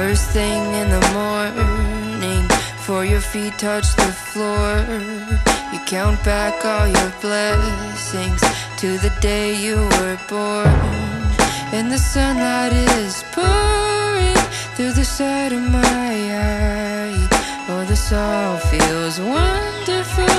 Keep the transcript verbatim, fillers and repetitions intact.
First thing in the morning, before your feet touch the floor, you count back all your blessings to the day you were born. And the sunlight is pouring through the side of my eye. Oh, this all feels wonderful.